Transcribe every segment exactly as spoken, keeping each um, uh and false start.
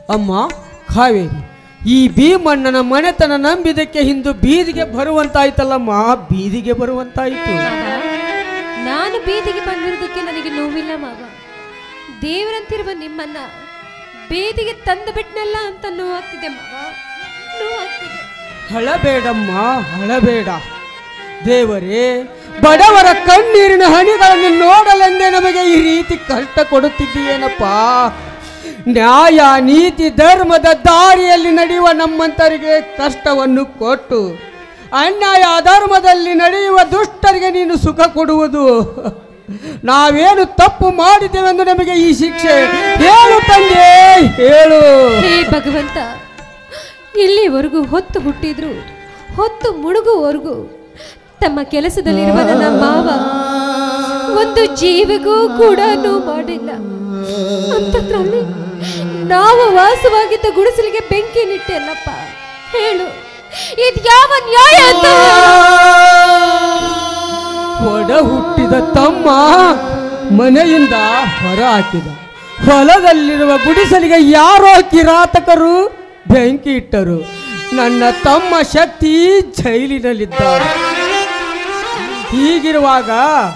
ಅಮ್ಮ ಕಾವೇರಿ, ಈ ಭೀಮಣ್ಣನ ಮನೆತನ ನಂಬಿದಕ್ಕೆ ಹಿಂದು ಬೀದಿಗೆ ಬರುವಂತಾಯ್ತಲ್ಲಮ್ಮ, ಬೀದಿಗೆ ಬರುವಂತಾಯ್ತು. ನಾನು ಬೀದಿಗೆ ಬಂದಿರೋದಕ್ಕೆ ನನಗೆ ನೋವಿಲ್ಲ ಮಾವ. ದೇವರಂತಿರುವ ನಿಮ್ಮನ್ನ ಬೀದಿಗೆ ತಂದು ಬಿಟ್ನಲ್ಲ ಅಂತ ನೋವಾಗ್ತಿದೆ ಮಾವ, ನೋವಾಗ್ತಿದೆ. ಹಳಬೇಡಮ್ಮ, ಹಳಬೇಡ. ದೇವರೇ, ಬಡವರ ಕಣ್ಣೀರಿನ ಹನಿಗಳನ್ನು ನೋಡಲೆಂದೇ ನಮಗೆ ಈ ರೀತಿ ಕಷ್ಟ ಕೊಡುತ್ತಿದ್ದೀಯೇನಪ್ಪ. ನ್ಯಾಯ ನೀತಿ ಧರ್ಮದ ದಾರಿಯಲ್ಲಿ ನಡೆಯುವ ನಮ್ಮಂತರಿಗೆ ಕಷ್ಟವನ್ನು ಕೊಟ್ಟು ಅನ್ಯಾಯ ಅಧರ್ಮದಲ್ಲಿ ನಡೆಯುವ ದುಷ್ಟರಿಗೆ ನೀನು ಸುಖ ಕೊಡುವುದು. ನಾವೇನು ತಪ್ಪು ಮಾಡಿದ್ದೇವೆಂದು ನಮಗೆ ಈ ಶಿಕ್ಷೆ? ಹೇಳು ತಂದೆ, ಹೇಳು. ಹೇ ಭಗವಂತ, ಇಲ್ಲಿವರೆಗೂ ಹೊತ್ತು ಹುಟ್ಟಿದ್ರು ಹೊತ್ತು ಮುಳುಗುವವರೆಗೂ ತಮ್ಮ ಕೆಲಸದಲ್ಲಿರುವ ನನ್ನ ಮಾವ ಒಂದು ಜೀವಿಗೂ ಕೂಡ ನೋವು ಮಾಡಿಲ್ಲ. ಅಂತದ್ರಲ್ಲಿ ನಾವು ವಾಸವಾಗಿದ್ದ ಗುಡಿಸಲಿಗೆ ಬೆಂಕಿ ನಿಟ್ಟೆಲ್ಲಪ್ಪ. ಹೇಳು, ಇದು ಯಾವ ನ್ಯಾಯ ಅಂತ? ಒಡ ಹುಟ್ಟಿದ ತಮ್ಮ ಮನೆಯಿಂದ ಹೊರ ಹಾಕಿದ, ಹೊಲದಲ್ಲಿರುವ ಗುಡಿಸಲಿಗೆ ಯಾರೋ ಕಿರಾತಕರು ಬೆಂಕಿ ಇಟ್ಟರು. ನನ್ನ ತಮ್ಮ ಶಕ್ತಿ ಜೈಲಿನಲ್ಲಿದ್ದಾರೆ. ಹೀಗಿರುವಾಗ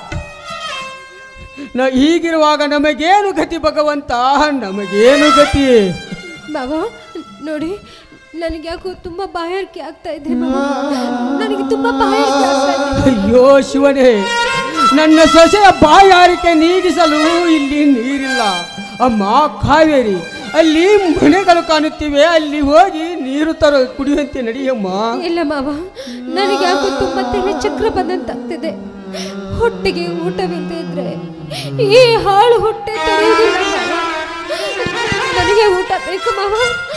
ನ ಹೀಗಿರುವಾಗ ನಮಗೇನು ಗತಿ ಭಗವಂತ, ನಮಗೇನು ಗತಿ? ಬಾಬಾ ನೋಡಿ, ನನಗೆ ಯಾಕೋ ತುಂಬಾ ಬಾಯಾರಿಕೆ ಆಗ್ತಾ ಇದೆ. ನನಗೆ ತುಂಬಾ ಬಾಯಾರಿಕೆ ಆಗ್ತಾ ಇದೆ. ಅಯ್ಯೋ ಶಿವನೇ, ನನ್ನ ಸೊಸೆಯ ಬಾಯಾರಿಕೆ ನೀಗಿಸಲು ಇಲ್ಲಿ ನೀರಿಲ್ಲ. ಅಮ್ಮ ಕಾವೇರಿ, ಅಲ್ಲಿ ಮನೆಗಳು ಕಾಣುತ್ತಿವೆ, ಅಲ್ಲಿ ಹೋಗಿ ನೀರು ತರೋ ಕುಡಿಯುವಂತೆ ನಡಿಯಮ್ಮ. ಇಲ್ಲ ಮಾವ, ನನಗೆ ಯಾಕೋ ತುಂಬಾ ತಲೆ ಚಕ್ರ ಬಂದಂತಾಗ್ತಿದೆ. ಹೊಟ್ಟೆಗೆ ಊಟವಿಲ್ಲದೆ ಇದ್ರೆ ಈ ಹಾಳು ಹೊಟ್ಟೆ ತೆರೆಯುವುದಿಲ್ಲ. ನನಗೆ ಊಟ ಬೇಕು ಮಾವ.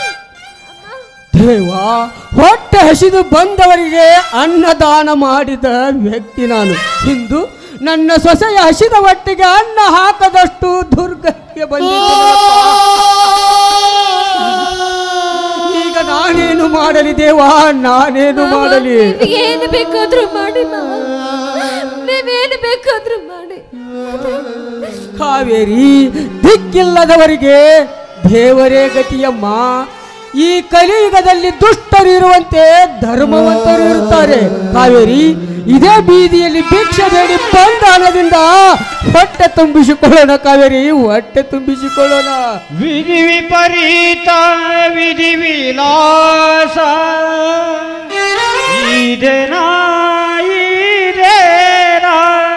ದೇವ, ಹೊಟ್ಟೆ ಹಸಿದು ಬಂದವರಿಗೆ ಅನ್ನದಾನ ಮಾಡಿದ ವ್ಯಕ್ತಿ ನಾನು. ಇಂದು ನನ್ನ ಸೊಸೆಯ ಹಸಿದ ಹೊಟ್ಟೆಗೆ ಅನ್ನ ಹಾಕದಷ್ಟು ದುರ್ಗತಿಗೆ ಬಂದಿದ್ದೇನೆ. ಈಗ ನಾನೇನು ಮಾಡಲಿ ದೇವಾ, ನಾನೇನು ಮಾಡಲಿ? ಏನು ಬೇಕಾದ್ರೂ ಮಾಡಿ ಮಾವ, ನೀವೇನು ಬೇಕಾದ್ರೂ ಮಾಡಿ. ಕಾವೇರಿ, ದಿಕ್ಕಿಲ್ಲದವರಿಗೆ ದೇವರೇ ಗತಿಯಮ್ಮ. ಈ ಕಲಿಯುಗದಲ್ಲಿ ದುಷ್ಟರು ಇರುವಂತೆ ಧರ್ಮವಂತರು ಇರುತ್ತಾರೆ. ಕಾವೇರಿ, ಇದೇ ಬೀದಿಯಲ್ಲಿ ಭಿಕ್ಷೆ ಬೇಡಿ ಬಂದ ಹಣದಿಂದ ಹೊಟ್ಟೆ ತುಂಬಿಸಿಕೊಳ್ಳೋಣ. ಕಾವೇರಿ, ಹೊಟ್ಟೆ ತುಂಬಿಸಿಕೊಳ್ಳೋಣ. ವಿಧಿ ವಿಪರೀತ ವಿಧಿ ವಿಲಾಸ ಇದೇನಾ ಇದೇನಾ,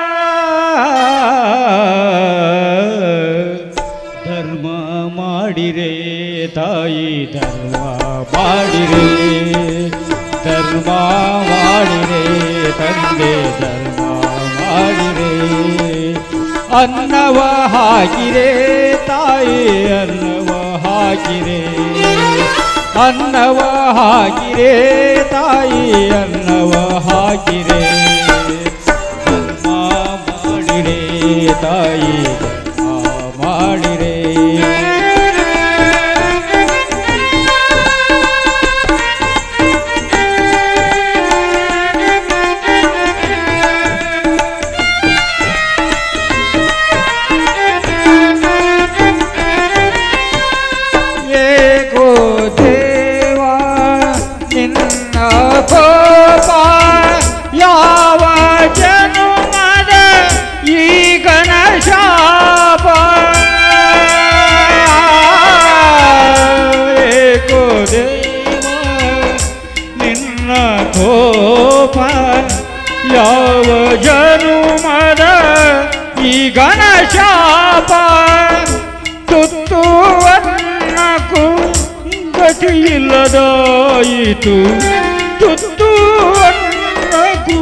ಧರ್ಮ ಮಾಡಿರೆ ತಾಯಿ, ಧರ್ಮ ಮಾಡಿರೆ, ಧರ್ಮ ಮಾಡಿರೆ ತಂದೆ, ಧರ್ಮ ಮಾಡಿರೆ, ಅನ್ನವ ಹಾಕಿರೆ ತಾಯಿ, ಅನ್ನವ ಹಾಕಿರೆ, ಅನ್ನವ ಹಾಕಿರೆ ತಾಯಿ, ಅನ್ನವ ಹಾಕಿರೆ, ಧರ್ಮ ಮಾಡಿರೆ ತಾಯಿ, ಧರ್ಮ ಮಾಡಿರೆ. ಯಾವ ಜನುಮದ ಈಗನ ಶಾಪ, ಏಕೋ ದೇವ ನಿನ್ನ ಕೋಪ, ಯಾವ ಜನುಮದ ಈಗನ ಶಾಪ, ತುತ್ತುವನ್ನಕು ಗತಿಯಿಲ್ಲದಾಯಿತು, ತುತ್ತು ಅನ್ನಕು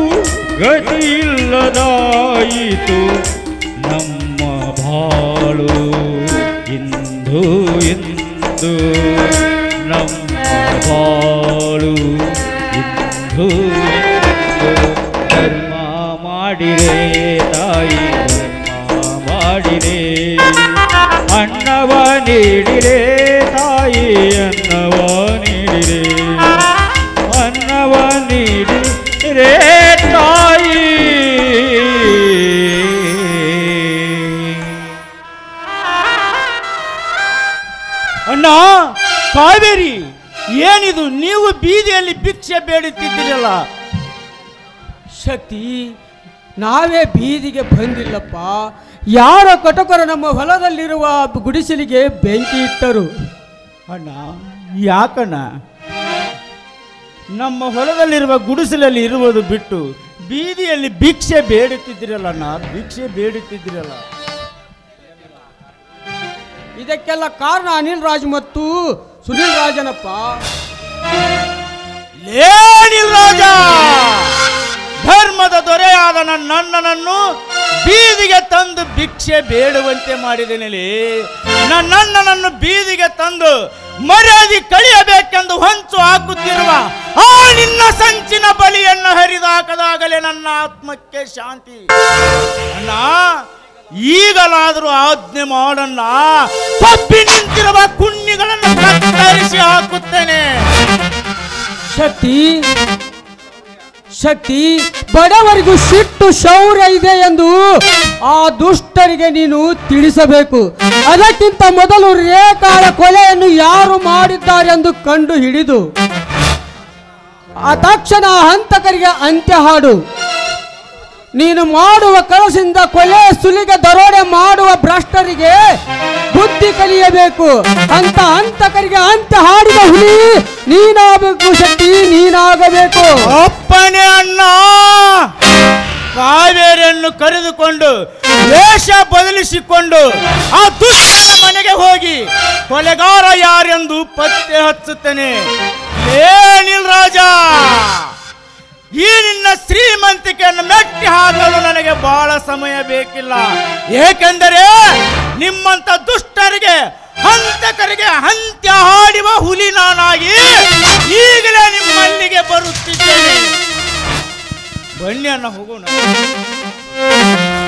ಗತಿಯಿಲ್ಲದಾಯಿತು, ನಮ್ಮ ಬಾಳು ಇಂದು ಇಂದು, ನಮ್ಮ ಬಾಳು ಇಂದು ಇಂದು. ಧರ್ಮ ಮಾಡಿರೆ ತಾಯಿ, ಧರ್ಮ ಮಾಡಿರೆ, ಅನ್ನವ ನೀಡಿರೆ ತಾಯಿ, ಅನ್ನವ ನೀಡಿರೆ, ಅನ್ನವ ನೀಡಿರೆ ತಾಯಿ. ಅಣ್ಣ ಕಾವೇರಿ, ಏನಿದು ನೀವು ಬೀದಿಯಲ್ಲಿ ಭಿಕ್ಷೆ ಬೇಡುತ್ತಿದ್ದೀರಲ್ಲ? ಶಕ್ತಿ, ನಾವೇ ಬೀದಿಗೆ ಬಂದಿಲ್ಲಪ್ಪ. ಯಾರ ಕಟಕರು ನಮ್ಮ ಹೊಲದಲ್ಲಿರುವ ಗುಡಿಸಲಿಗೆ ಬೆಂಕಿ ಇಟ್ಟರು. ಅಣ್ಣ, ಯಾಕಣ್ಣ ನಮ್ಮ ಹೊಲದಲ್ಲಿರುವ ಗುಡಿಸಲಲ್ಲಿ ಇರುವುದು ಬಿಟ್ಟು ಬೀದಿಯಲ್ಲಿ ಭಿಕ್ಷೆ ಬೇಡುತ್ತಿದ್ದೀರಲ್ಲ ಅಣ್ಣ, ಭಿಕ್ಷೆ ಬೇಡುತ್ತಿದ್ದೀರಲ್ಲ? ಇದಕ್ಕೆಲ್ಲ ಕಾರಣ ಅನಿಲ್ ರಾಜ್ ಮತ್ತು ಸುನಿಲ್ ರಾಜನಪ್ಪ. ಲೇನಿಲ್ ರಾಜ, ಧರ್ಮದ ದೊರೆಯಾದ ನನ್ನನ್ನು ಬೀದಿಗೆ ತಂದು ಭಿಕ್ಷೆ ಬೇಡುವಂತೆ ಮಾಡಿದೆನಲ್ಲಿ, ನನ್ನನ್ನು ಬೀದಿಗೆ ತಂದು ಮರ್ಯಾದೆ ಕಳಿಯಬೇಕೆಂದು ಹೊಂಚು ಹಾಕುತ್ತಿರುವ ಆ ನಿನ್ನ ಸಂಚಿನ ಬಲಿಯನ್ನು ಹರಿದಾಕದಾಗಲೇ ನನ್ನ ಆತ್ಮಕ್ಕೆ ಶಾಂತಿ. ಅಣ್ಣ, ಈಗಲಾದರೂ ಆಜ್ಞೆ ಮಾಡಣ್ಣ, ತಪ್ಪಿ ನಿಂತಿರುವ ಕುಣ್ಣಿಗಳನ್ನು ಕತ್ತರಿಸಿ ಹಾಕುತ್ತೇನೆ. ಶಕ್ತಿ ಶಕ್ತಿ ಬಡವರಿಗೂ ಸಿಟ್ಟು ಶೌರ್ಯ ಇದೆ ಎಂದು ಆ ದುಷ್ಟರಿಗೆ ನೀನು ತಿಳಿಸಬೇಕು. ಅದಕ್ಕಿಂತ ಮೊದಲು ರೇಖಾಳ ಕೊಲೆಯನ್ನು ಯಾರು ಮಾಡಿದ್ದಾರೆ ಎಂದು ಕಂಡು ಹಿಡಿದು ಆ ತಕ್ಷಣ ಹಂತಕರಿಗೆ ಅಂತ್ಯ ಹಾಡು. ನೀನು ಮಾಡುವ ಕಳಸಿಂದ ಕೊಲೆ, ಸುಲಿಗೆ, ದರೋಡೆ ಮಾಡುವ ಭ್ರಷ್ಟರಿಗೆ ಬುದ್ಧಿ ಕಲಿಯಬೇಕು. ಅಂತ ಹಂತಕರಿಗೆ ಅಂತ್ಯ ಹಾಡಿದ ಹುಲಿ ನೀನಾಗಬೇಕು. ಶಕ್ತಿ, ನೀನಾಗಬೇಕು. ಅಪ್ಪನೇ ಅಣ್ಣ, ಕಾವೇರಿಯನ್ನು ಕರೆದುಕೊಂಡು ವೇಷ ಬದಲಿಸಿಕೊಂಡು ಆ ದುಷ್ಟರ ಮನೆಗೆ ಹೋಗಿ ಕೊಲೆಗಾರ ಯಾರೆಂದು ಪತ್ತೆ ಹಚ್ಚುತ್ತೇನೆ. ಏನಿಲ್ ರಾಜ, ಈ ನಿನ್ನ ಶ್ರೀಮಂತಿಕೆಯನ್ನು ಮೆಟ್ಟಿ ಹಾಕಲು ನನಗೆ ಬಹಳ ಸಮಯ ಬೇಕಿಲ್ಲ. ಏಕೆಂದರೆ ನಿಮ್ಮಂತ ದುಷ್ಟರಿಗೆ, ಹಂತಕರಿಗೆ ಅಂತ್ಯ ಹಾಡುವ ಹುಲಿ ನಾನಾಗಿ ಈಗಲೇ ನಿಮ್ಮಲ್ಲಿಗೆ ಬರುತ್ತಿದ್ದೇನೆ. ಬನ್ನಿ ಅಣ್ಣ, ಹೋಗೋಣ.